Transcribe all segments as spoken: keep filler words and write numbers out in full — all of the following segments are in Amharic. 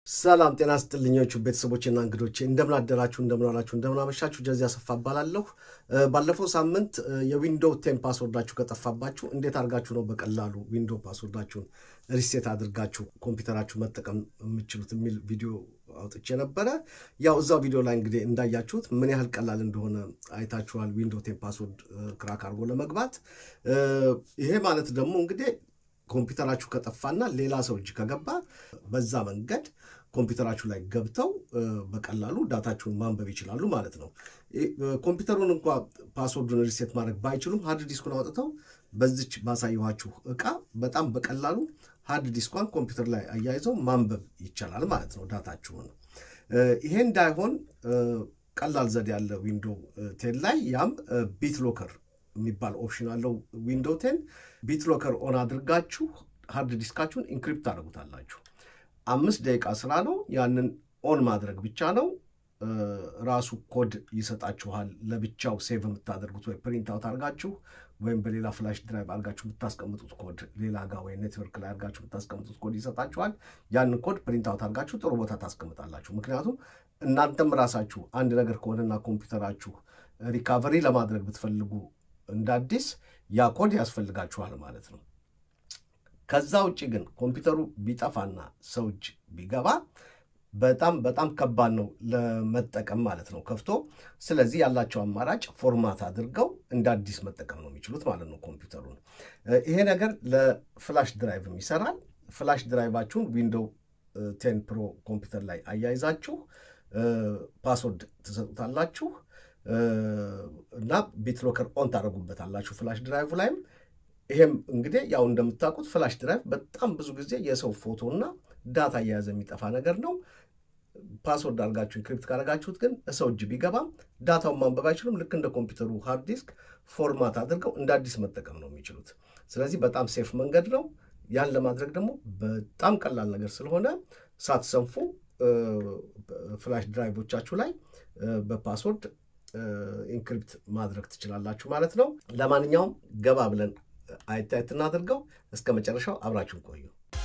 ሰላም ጤና ይስጥልኞቹ ቤተሰቦቼና እንግዶቼ እንደምን አደራችሁ እንደምን ዋላችሁ እንደምን አመሻችሁ ጀዚያ ሰፋባላለሁ ባለፈው ሳምንት የዊንዶው ቴን ፓስወርዳችሁ ከጠፋባችሁ እንዴት አድርጋችሁ ነው በቀላሉ ዊንዶው ፓስወርዳችሁን ሪሴት አድርጋችሁ ኮምፒውተራችሁ መጠቀም የምትችሉት የሚል ቪዲዮ አውጥቼ ነበር ያው እዛው ቪዲዮ ላይ እንግዲህ እንዳያችሁት ምን ያህል ቀላል እንደሆነ አይታችኋል ዊንዶው ቴን ፓስወርድ ክራክ አድርጎ ለመግባት ይሄ ማለት ደግሞ እንግዲህ ኮምፒውተራችሁ ከጠፋና ሌላ ሰው እጅ ከገባ በዛ መንገድ ኮምፒውተራችሁ ላይ ገብተው በቀላሉ ዳታችሁን ማንበብ ይችላሉ ማለት ነው ኮምፒውተሩን እንኳን ፓስወርዱን ሪሴት ማድረግ ባይችሉም ሃርድ ዲስኩን አውጥተው በዚች ባሳየኋችሁ እቃ በጣም በቀላሉ ሃርድ ዲስኩን ኮምፒውተር ላይ አያይዘው ማንበብ ይቻላል ማለት ነው ዳታችሁን ይሄ እንዳይሆን ቀላል ዘዴ ያለ ዊንዶው ቴን ላይ ያም BitLocker የሚባል ኦፕሽን አለው ዊንዶው ቴን BitLocker ኦን አድርጋችሁ ሃርድ ዲስካችሁን ኢንክሪፕት አድርጉታላችሁ አምስት ደቂቃ ስራ ነው ያንን ኦን ማድረግ ብቻ ነው ራሱ ኮድ ይሰጣችኋል ለብቻው ሴቭ የምታደርጉት ወይ ፕሪንት አውት አድርጋችሁ ወይም በሌላ ፍላሽ ድራይቭ አድርጋችሁ የምታስቀምጡት ኮድ ሌላ ጋር ወይ ኔትወርክ ላይ አድርጋችሁ የምታስቀምጡት ኮድ ይሰጣችኋል ያንን ኮድ ፕሪንት አውት አድርጋችሁ ጥሩ ቦታ ታስቀምጣላችሁ ምክንያቱም እናንተም ራሳችሁ አንድ ነገር ከሆነና ኮምፒውተራችሁ ሪካቨሪ ለማድረግ ብትፈልጉ እንዳዲስ ያ ኮድ ያስፈልጋችኋል ማለት ነው ከዛ ውጪ ግን ኮምፒውተሩ ቢጠፋና ሰውጅ ቢገባ በጣም በጣም ከባድ ነው ለመጠቀም ማለት ነው ከፍቶ ስለዚህ ያላችሁ አማራጭ ፎርማት አድርገው እንዳዲስ መጠቀም ነው የሚችሉት ማለት ነው ኮምፒውተሩን ይሄ ነገር ለፍላሽ ድራይቭ ይሰራል ፍላሽ ድራይቫችሁን ዊንዶው ቴን ፕሮ ኮምፒውተር ላይ አያይዛችሁ ፓስወርድ ትሰጡታላችሁ እና BitLocker ኦን ታደርጉበታላችሁ ፍላሽ ድራይቭ ላይም ይሄም እንግዲህ ያው እንደምታውቁት ፍላሽ ድራይቭ በጣም ብዙ ጊዜ የሰው ፎቶና ዳታ ያያዘ የሚጠፋ ነገር ነው ፓስወርድ አድርጋችሁ ኢንክሪፕት ካደረጋችሁት ግን ሰው እጅ ቢገባ ዳታውን ማንበብ አይችሉም ልክ እንደ ኮምፒውተሩ ሃርድ ዲስክ ፎርማት አድርገው እንዳዲስ መጠቀም ነው የሚችሉት ስለዚህ በጣም ሴፍ መንገድ ነው ያን ለማድረግ ደግሞ በጣም ቀላል ነገር ስለሆነ ሳትሰንፉ ፍላሽ ድራይቮቻችሁ ላይ በፓስወርድ ኢንክሪፕት ማድረግ ትችላላችሁ ማለት ነው ለማንኛውም ገባ ብለን አይታይት እናድርገው እስከ መጨረሻው አብራችሁ ቆዩ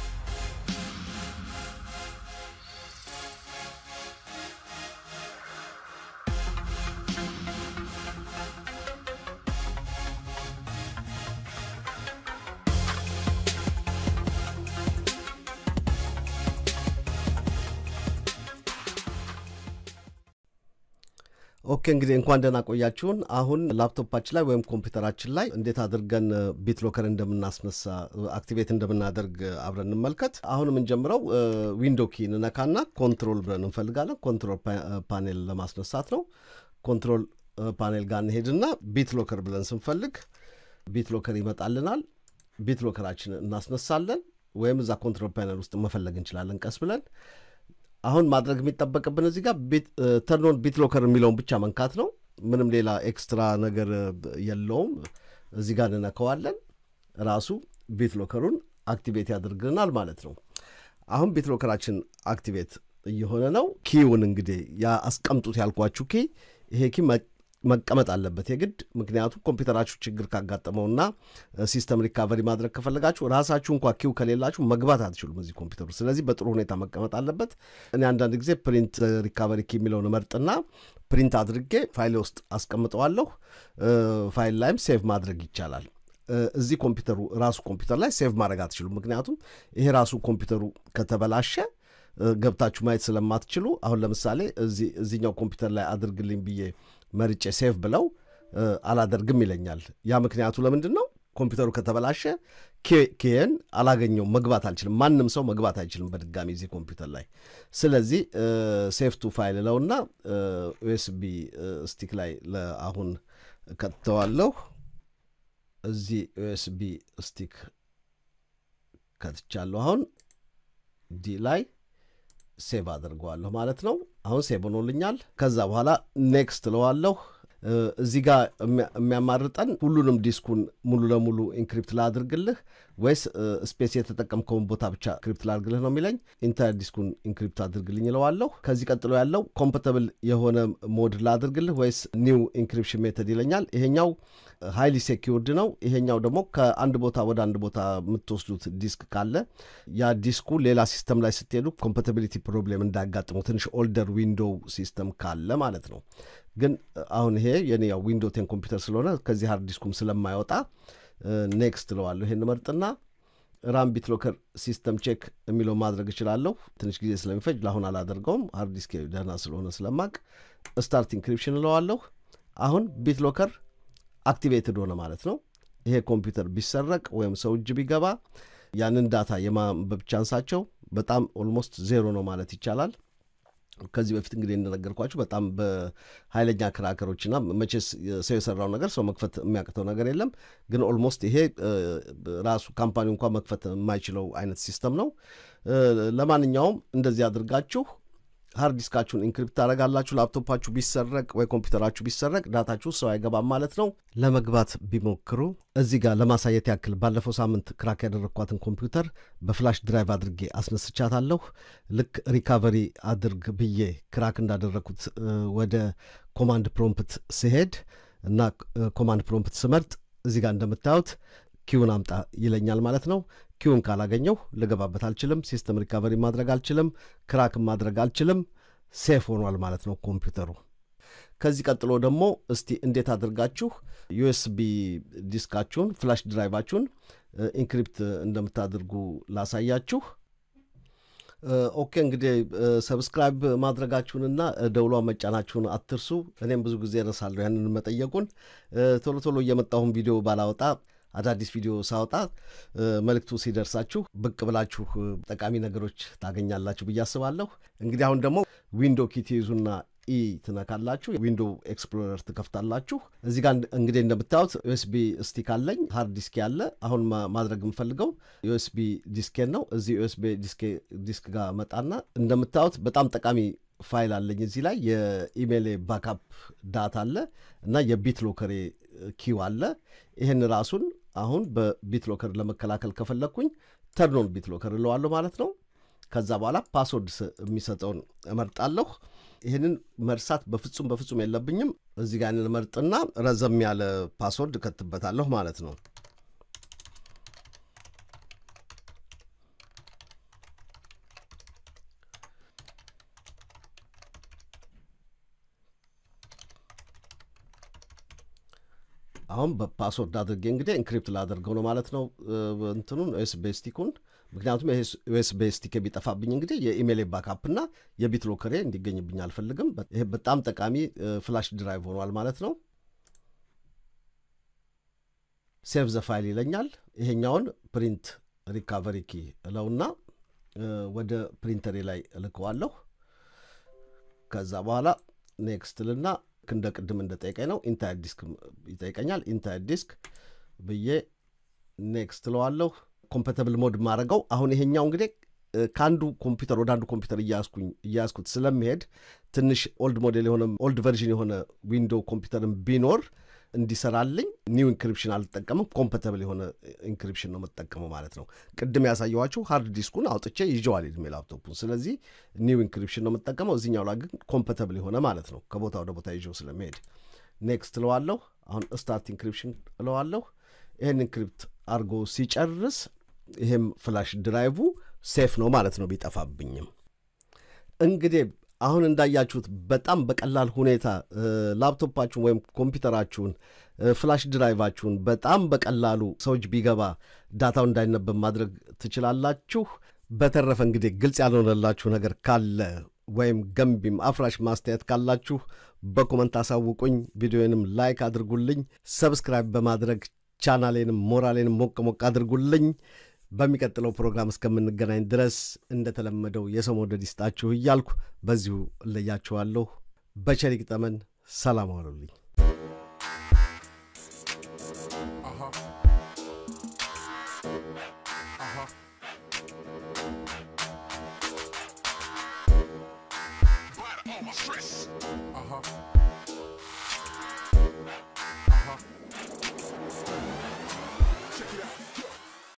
ኦኬ እንግዲህ እንኳን ደህና ቆያችሁን አሁን ላፕቶፓችን ላይ ወይም ኮምፒውተራችን ላይ እንዴት አድርገን BitLocker እንደምናስነሳ አክቲቬት እንደምናደርግ አብረን እንመልከት አሁን ምን ጀምረው ዊንዶው ኪ ነካና ኮንትሮል ብለን እንፈልጋለን ኮንትሮል ፓኔል ለማስነሳት ነው ኮንትሮል ፓኔል ጋር እንሄድና BitLocker ብለን ስንፈልግ BitLocker ይመጣልናል BitLockerአችን እናስነሳለን ወይም እዛ ኮንትሮል ፓኔል ውስጥ መፈለግ እንችላለን ቀስ ብለን አሁን ማድረግ የሚጠበቅብን እዚህ ጋር ተርን ኦን BitLocker የሚለውን ብቻ መንካት ነው ምንም ሌላ ኤክስትራ ነገር የለውም እዚህ ጋር እንነካዋለን ራሱ BitLockerውን አክቲቬት ያደርግልናል ማለት ነው አሁን BitLockerአችን አክቲቬት እየሆነ ነው ኪውን እንግዲህ ያ አስቀምጡት ያልኳችሁ ኪ ይሄ ኪ መቀመጥ አለበት የግድ ምክንያቱም ኮምፒውተራችሁ ችግር ካጋጠመውና ሲስተም ሪካቨሪ ማድረግ ከፈለጋችሁ ራሳችሁ እንኳን ኪው ከሌላችሁ መግባት አትችሉም እዚህ ኮምፒውተሩ ስለዚህ በጥሩ ሁኔታ መቀመጥ አለበት እኔ አንዳንድ ጊዜ ፕሪንት ሪካቨሪ ኪ የሚለውን መርጥና ፕሪንት አድርጌ ፋይል ውስጥ አስቀምጠዋለሁ ፋይል ላይም ሴቭ ማድረግ ይቻላል እዚህ ኮምፒውተሩ ራሱ ኮምፒውተር ላይ ሴቭ ማድረግ አትችሉም ምክንያቱም ይሄ ራሱ ኮምፒውተሩ ከተበላሸ ገብታችሁ ማየት ስለማትችሉ አሁን ለምሳሌ እዚህ እዚህኛው ኮምፒውተር ላይ አድርግልኝ ብዬ መርጬ ሴቭ ብለው አላደርግም ይለኛል ያ ምክንያቱ ለምንድነው ኮምፒውተሩ ከተበላሸ ኬን አላገኘው መግባት አልችልም ማንንም ሰው መግባት አይችልም በድጋሚ እዚህ ኮምፒውተር ላይ ስለዚህ ሴቭ ቱ ፋይል ለውና ዩኤስቢ ስቲክ ላይ ለአሁን ከተዋለው እዚህ ዩኤስቢ ስቲክ ከተቻለው አሁን ዲ ላይ ሴቭ አድርጓለሁ ማለት ነው አሁን ሴቭ ሆኖልኛል ከዛ በኋላ ኔክስት ለዋለሁ እዚህ ጋር የሚያማርጠን ሁሉንም ዲስኩን ሙሉ ለሙሉ ኢንክሪፕት ላድርግልህ ወይስ ስፔስ የተጠቀምከው ቦታ ብቻ ኢንክሪፕት ላድርግልህ ነው የሚለኝ ኢንታየር ዲስኩን ኢንክሪፕት አድርግልኝ ይለዋለሁ ከዚህ ቀጥሎ ያለው ኮምፓቲብል የሆነ ሞድ ላድርግልህ ወይስ ኒው ኢንክሪፕሽን ሜተድ ይለኛል ይሄኛው ሃይሊ ሴኪዩርድ ነው ይሄኛው ደግሞ ከአንድ ቦታ ወደ አንድ ቦታ የምትወስዱት ዲስክ ካለ ያ ዲስኩ ሌላ ሲስተም ላይ ስትሄዱ ኮምፓቲቢሊቲ ፕሮብሌም እንዳያጋጥሙ ትንሽ ኦልደር ዊንዶው ሲስተም ካለ ማለት ነው ግን አሁን ይሄ የኔ ያው ዊንዶው ቴን ኮምፒውተር ስለሆነ ከዚህ ሃርድ ዲስኩም ስለማይወጣ ኔክስት ለዋለሁ ይሄን መርጥና ራም BitLocker ሲስተም ቼክ የሚለው ማድረግ እችላለሁ ትንሽ ጊዜ ስለሚፈጅ ለአሁን አላደርገውም ሃርድ ዲስክ ደህና ስለሆነ ስለማቅ ስታርት ኢንክሪፕሽን ለዋለሁ አሁን BitLocker አክቲቬትድ ሆነ ማለት ነው ይሄ ኮምፒውተር ቢሰረቅ ወይም ሰው እጅ ቢገባ ያንን ዳታ የማንበብ ቻንሳቸው በጣም ኦልሞስት ዜሮ ነው ማለት ይቻላል ከዚህ በፊት እንግዲህ እንደነገርኳችሁ በጣም በኃይለኛ ክራከሮችና መቼስ ሰው የሰራው ነገር ሰው መክፈት የሚያቅተው ነገር የለም ግን ኦልሞስት ይሄ ራሱ ካምፓኒው እንኳን መክፈት የማይችለው አይነት ሲስተም ነው ለማንኛውም እንደዚህ አድርጋችሁ ሃርድ ዲስካችሁን ኢንክሪፕት ታረጋላችሁ ላፕቶፓችሁ ቢሰረቅ ወይ ኮምፒውተራችሁ ቢሰረቅ ዳታችሁ ሰው አይገባም ማለት ነው ለመግባት ቢሞክሩ እዚህ ጋር ለማሳየት ያክል ባለፈው ሳምንት ክራክ ያደረኳትን ኮምፒውተር በፍላሽ ድራይቭ አድርጌ አስነስቻታለሁ ልክ ሪካቨሪ አድርግ ብዬ ክራክ እንዳደረኩት ወደ ኮማንድ ፕሮምፕት ሲሄድ እና ኮማንድ ፕሮምፕት ስመርጥ እዚህ ጋር እንደምታዩት ኪውን አምጣ ይለኛል ማለት ነው ኪውን ካላገኘው ልገባበት አልችልም ሲስተም ሪካቨሪ ማድረግ አልችልም ክራክ ማድረግ አልችልም ሴፍ ሆኗል ማለት ነው ኮምፒውተሩ ከዚህ ቀጥሎ ደግሞ እስቲ እንዴት አድርጋችሁ ዩኤስቢ ዲስካችሁን ፍላሽ ድራይቫችሁን ኢንክሪፕት እንደምታደርጉ ላሳያችሁ ኦኬ እንግዲህ ሰብስክራይብ ማድረጋችሁንና ደውሏ መጫናችሁን አትርሱ እኔም ብዙ ጊዜ ረሳለሁ ያንን መጠየቁን ቶሎ ቶሎ እየመጣሁን ቪዲዮ ባላወጣ አዳዲስ ቪዲዮ ሳውጣ መልክቱ ሲደርሳችሁ ብቅ ብላችሁ ጠቃሚ ነገሮች ታገኛላችሁ ብያስባለሁ እንግዲህ አሁን ደግሞ ዊንዶው ኪ ትይዙና ኢ ትነካላችሁ ዊንዶው ኤክስፕሎረር ትከፍታላችሁ እዚህ ጋር እንግዲህ እንደምታዩት ዩኤስቢ ስቲክ አለኝ ሃርድ ዲስክ ያለ አሁን ማድረግ የምፈልገው ዩኤስቢ ዲስክ ነው እዚህ ዩኤስቢ ዲስክ ዲስክ ጋር መጣና እንደምታዩት በጣም ጠቃሚ ፋይል አለኝ እዚህ ላይ የኢሜል ባክአፕ ዳታ አለ እና የቢትሎከር ኪው አለ ይሄን ራሱን አሁን በቢትሎከር ለመከላከል ከፈለኩኝ ተርኖን ቢትሎከር ለዋለሁ ማለት ነው ከዛ በኋላ ፓስወርድ የሚሰጠውን እመርጣለሁ ይሄንን መርሳት በፍጹም በፍጹም የለብኝም እዚህ ጋር ያንን መርጥና ረዘም ያለ ፓስወርድ ከተበታለሁ ማለት ነው አሁን በፓስወርድ አድርጌ እንግዲህ ኢንክሪፕት ላደርገው ነው ማለት ነው እንትኑን ዩኤስቢ ስቲኩን ምክንያቱም ይሄ ዩኤስቢ ስቲክ ቢጠፋብኝ እንግዲህ የኢሜል ባክአፕና የቢትሎከር እንዲገኝብኝ አልፈልግም ይሄ በጣም ጠቃሚ ፍላሽ ድራይቭ ሆኗል ማለት ነው ሴቭ ዘ ፋይል ይለኛል ይሄኛውን ፕሪንት ሪካቨሪ ኪ እለውና ወደ ፕሪንተሬ ላይ እልከዋለሁ ከዛ በኋላ ኔክስት ልና እንደ ቅድም እንደጠየቀኝ ነው ኢንታየር ዲስክ ይጠይቀኛል ኢንታየር ዲስክ ብዬ ኔክስት ለዋለሁ ኮምፓቲብል ሞድ ማረጋው አሁን ይሄኛው እንግዲህ ካንዱ ኮምፒውተር ወደ አንዱ ኮምፒውተር እያስኩኝ እያስኩት ስለሚሄድ ትንሽ ኦልድ ሞዴል የሆነ ኦልድ ቨርዥን የሆነ ዊንዶው ኮምፒውተርን ቢኖር እንዲሰራልኝ ኒው ኢንክሪፕሽን አልተጠቀመም ኮምፓቲብል የሆነ ኢንክሪፕሽን ነው መጠቀመው ማለት ነው ቅድም ያሳየዋችሁ ሃርድ ዲስኩን አውጥቼ ይዤዋል ኢሜል ላፕቶፑን ስለዚህ ኒው ኢንክሪፕሽን ነው መጠቀመው እዚህኛው ላይ ግን ኮምፓቲብል የሆነ ማለት ነው ከቦታ ወደ ቦታ ይዤው ስለሚሄድ ኔክስት ለዋለሁ አሁን ስታርት ኢንክሪፕሽን ለዋለሁ ይሄን ኢንክሪፕት አርጎ ሲጨርስ ይሄም ፍላሽ ድራይቭ ሴፍ ነው ማለት ነው ቢጠፋብኝም እንግዲህ አሁን እንዳያችሁት በጣም በቀላል ሁኔታ ላፕቶፓችሁን ወይም ኮምፒውተራችሁን ፍላሽ ድራይቫችሁን በጣም በቀላሉ ሰውጅ ቢገባ ዳታው እንዳይነበብ ማድረግ ትችላላችሁ በተረፈ እንግዲህ ግልጽ ያልሆነላችሁ ነገር ካለ ወይም ገንቢም አፍራሽ ማስተያየት ካላችሁ በኮሜንት አሳውቁኝ ቪዲዮንም ላይክ አድርጉልኝ ሰብስክራይብ በማድረግ ቻናሌንም ሞራሌንም ሞቅ ሞቅ አድርጉልኝ በሚቀጥለው ፕሮግራም እስከምንገናኝ ድረስ እንደተለመደው የሰው መውደድ ይስጣችሁ እያልኩ በዚሁ ለያችኋለሁ በቸር ይግጠመን ሰላም ዋሉልኝ